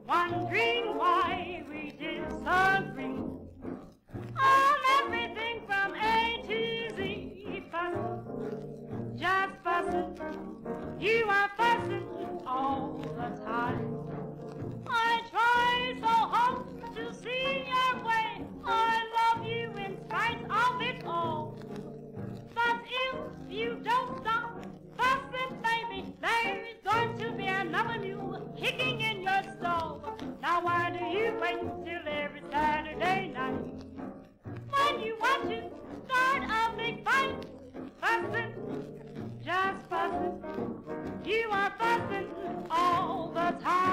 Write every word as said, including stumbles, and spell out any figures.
wondering why we disagree on everything from A to Z. Fussin', just fussin', you are fussin' all the time. I try so hard to see your way. I love you in spite of it all. But if you don't stop fussin', baby, there's going to be another mule kicking in your stall. Now why do you wait till every Saturday night when you want to start a big fight? Fussin', just fussin', you are fussin' all the time.